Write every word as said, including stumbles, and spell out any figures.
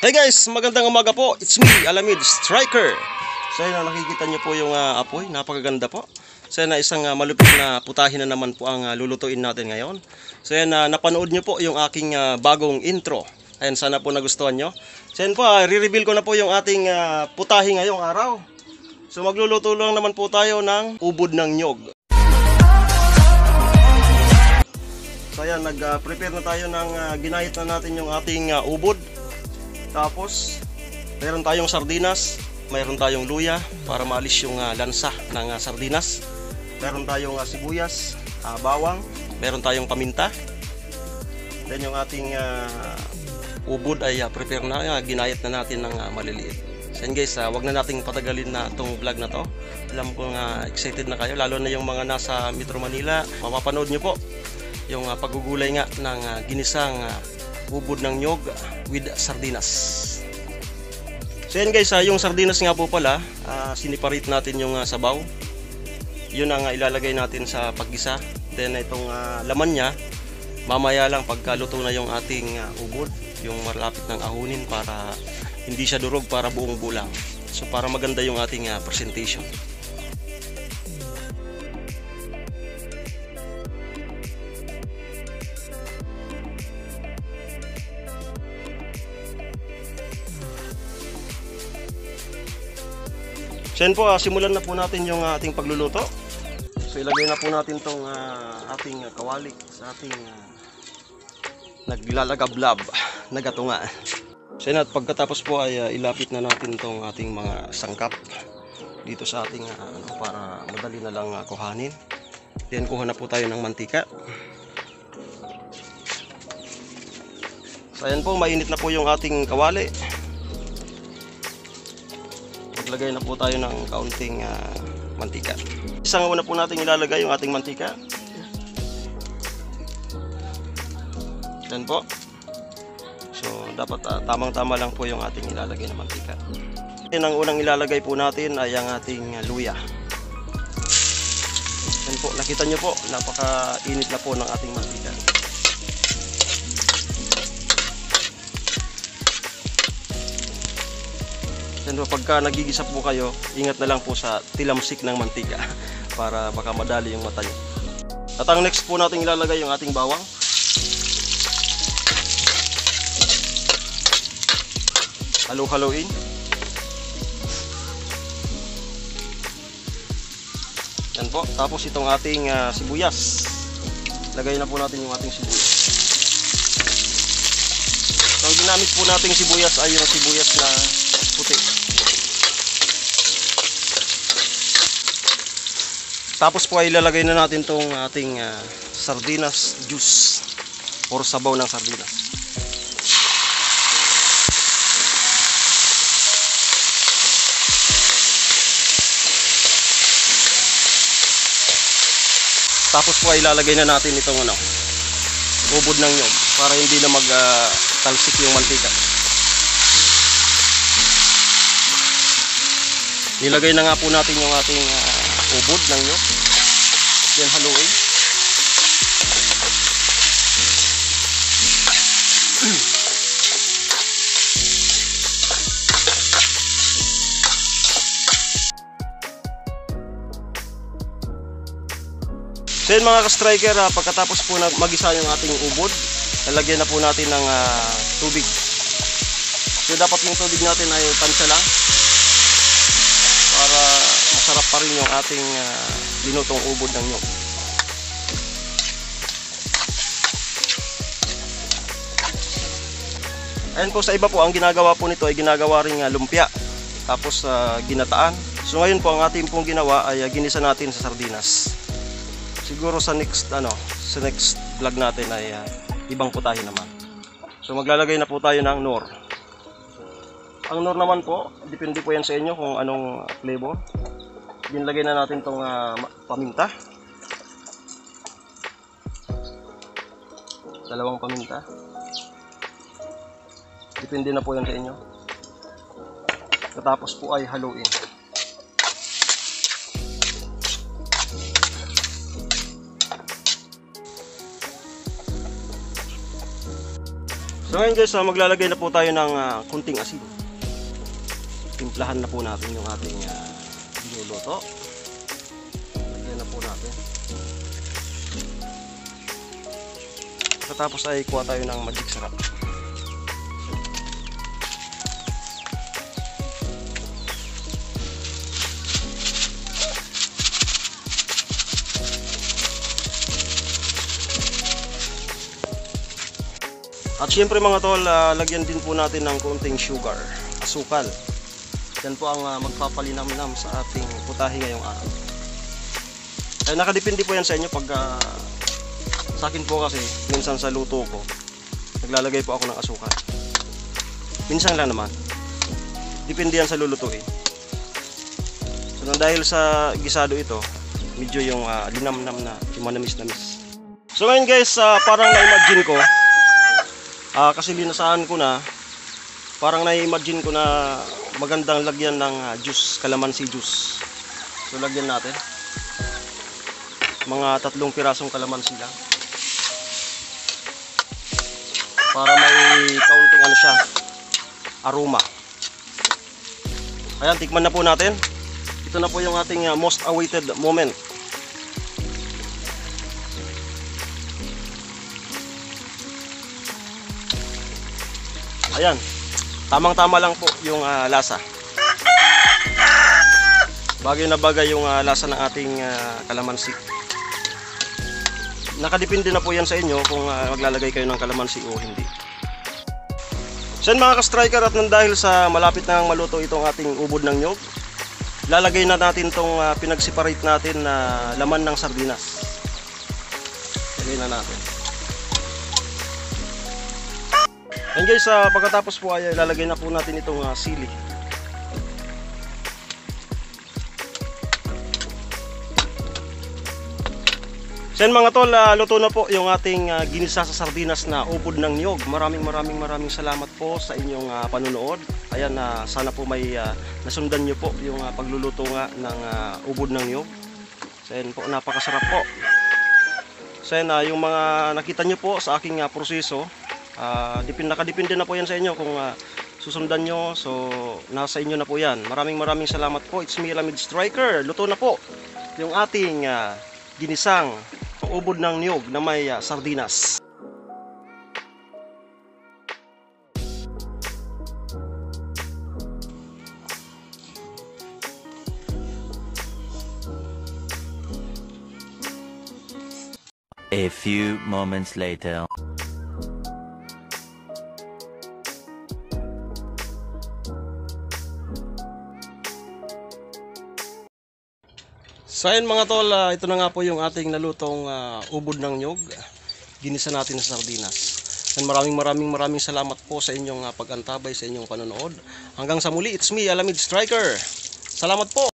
Hey guys, magandang umaga po. It's me, Alamid Striker. So yun, nakikita nyo po yung uh, apoy. Napakaganda po. So yun, isang uh, malupit na putahin na naman po ang uh, lulutuin natin ngayon. So yun, uh, napanood nyo po yung aking uh, bagong intro. Ayan, sana po nagustuhan nyo. So yun po, uh, re-reveal ko na po yung ating uh, putahe ngayong araw. So magluluto lang naman po tayo ng ubod ng nyog. So ayan, nag-prepare uh, na tayo ng uh, ginahit na natin yung ating uh, ubod. Tapos, mayroon tayong sardinas, mayroon tayong luya para maalis yung uh, lansa ng uh, sardinas. Mayroon tayong uh, sibuyas, uh, bawang, mayroon tayong paminta. Then yung ating uh, ubod ay uh, prepare na, uh, ginayat na natin ng uh, maliliit. So yun guys, uh, wag na nating patagalin na itong vlog na to. Alam ko nga uh, excited na kayo, lalo na yung mga nasa Metro Manila. Mapapanood nyo po yung uh, paggugulay nga ng uh, ginisang uh, ubod ng nyog with sardinas. So yan guys, uh, yung sardinas nga po pala, uh, siniparate natin yung uh, sabaw. Yun ang uh, ilalagay natin sa paggisa. Then itong uh, laman nya, mamaya lang pagkaluto na yung ating uh, ubod, yung malapit ng ahunin para hindi siya durog, para buong bulang. So para maganda yung ating uh, presentation. So yun po, uh, simulan na po natin yung uh, ating pagluluto. So ilagay na po natin tong uh, ating uh, kawali sa ating uh, naglalagablab na gatunga. So yun, at pagkatapos po ay uh, ilapit na natin tong ating mga sangkap dito sa ating uh, ano, para madali na lang uh, kuhanin. Then kuha na po tayo ng mantika. So ayan po, mainit na po yung ating kawali. Maglagay na po tayo ng kaunting uh, mantika. Isang una po natin ilalagay yung ating mantika. Yan po. So dapat uh, tamang-tama lang po yung ating ilalagay na mantika. Yan ang unang ilalagay po natin ay ang ating uh, luya. Yan po, nakita nyo po, napaka-init na po ng ating mantika. Then pagka nagigisa po kayo, ingat na lang po sa tilamsik ng mantika para baka madali yung mata nyo. At ang next po natin ilalagay yung ating bawang. Halo-haloin. Yan po. Tapos itong ating uh, sibuyas. Lagay na po natin yung ating sibuyas. So ang ginamit po nating sibuyas ay yung sibuyas na puti. Tapos po ay ilalagay na natin tong ating uh, sardinas juice or sabaw ng sardinas. Tapos po ay ilalagay na natin itong ano, ubod ng nyog para hindi na mag uh, talsik yung mantika. Nilagay na nga po natin yung ating uh, ubod ng nyog. Then haluin. So yun mga ka-striker, uh, pagkatapos po na magisa yung ating ubod, lalagyan na po natin ng uh, tubig. So dapat yung tubig natin ay tansya lang para masarap pa rin yung ating uh, linutong ubod ng nyog. Ayan po, sa iba po, ang ginagawa po nito ay ginagawa rin uh, lumpia, tapos uh, ginataan. So ngayon po, ang ating pong ginawa ay uh, ginisa natin sa sardinas. Siguro sa next, ano, sa next vlog natin ay uh, ibang putahe naman. So maglalagay na po tayo ng nor. Ang nor naman po, depende po yan sa inyo kung anong flavor. Dinlagay na natin tong uh, paminta. Dalawang paminta. Depende na po yan sa inyo. Katapos po ay haluin. So ngayon guys, uh, maglalagay na po tayo ng uh, kunting asin. Timplahan na po natin yung ating uh, niluluto. Lagyan na po natin. Pagkatapos ay kuha tayo ng magic sarap. At syempre mga tol, uh, lagyan din po natin ng konting sugar, asukal. Yan po ang uh, magpapalinam-nam sa ating putahe ngayong araw. Ay nakadepende po yan sa inyo pag uh, sa akin po kasi minsan sa luto ko naglalagay po ako ng asukal. Minsan lang naman. Depende yan sa lulutuin. So dahil sa gisado ito, medyo yung uh, linamnam na, yung manamis-namis. So ngayon guys, uh, parang na-imagine ko Uh, kasi linasahan ko na, parang na-imagine ko na magandang lagyan ng uh, juice, kalamansi juice. So lagyan natin mga tatlong pirasong kalamansi lang para may kaunting ano siya, aroma. Ayan, tikman na po natin. Ito na po yung ating uh, most awaited moment. Ayan, tamang-tama lang po yung uh, lasa. Bagay na bagay yung uh, lasa ng ating uh, kalamansi. Nakadepende na po yan sa inyo kung uh, maglalagay kayo ng kalamansi o hindi. So mga ka-striker, at nang dahil sa malapit na maluto itong ating ubod ng nyog, lalagay na natin itong uh, pinag-separate natin na laman ng sardinas. Lagay na natin. And guys, uh, pagkatapos po ay lalagay na po natin itong uh, sili. So mga tol, uh, luto na po yung ating uh, ginisa sa sardinas na ubod ng niyog. Maraming maraming maraming salamat po sa inyong uh, panunood. Ayan, uh, sana po may uh, nasundan nyo po yung uh, pagluluto nga ng uh, ubod ng niyog. So ayan po, napakasarap po. So ayan, uh, yung mga nakita nyo po sa aking uh, proseso, Uh, dipin, nakadepende na po yan sa inyo kung uh, susundan nyo. So nasa inyo na po yan. Maraming maraming salamat po. It's me, Alamid Striker. Luto na po yung ating uh, ginisang ubod ng niyog na may uh, sardinas. A few moments later. So ayun mga tol, uh, ito na nga po yung ating nalutong uh, ubod ng nyog. Ginisa natin sa sardinas. And maraming maraming maraming salamat po sa inyong uh, pag-antabay, sa inyong panonood. Hanggang sa muli, it's me, Alamid Striker. Salamat po!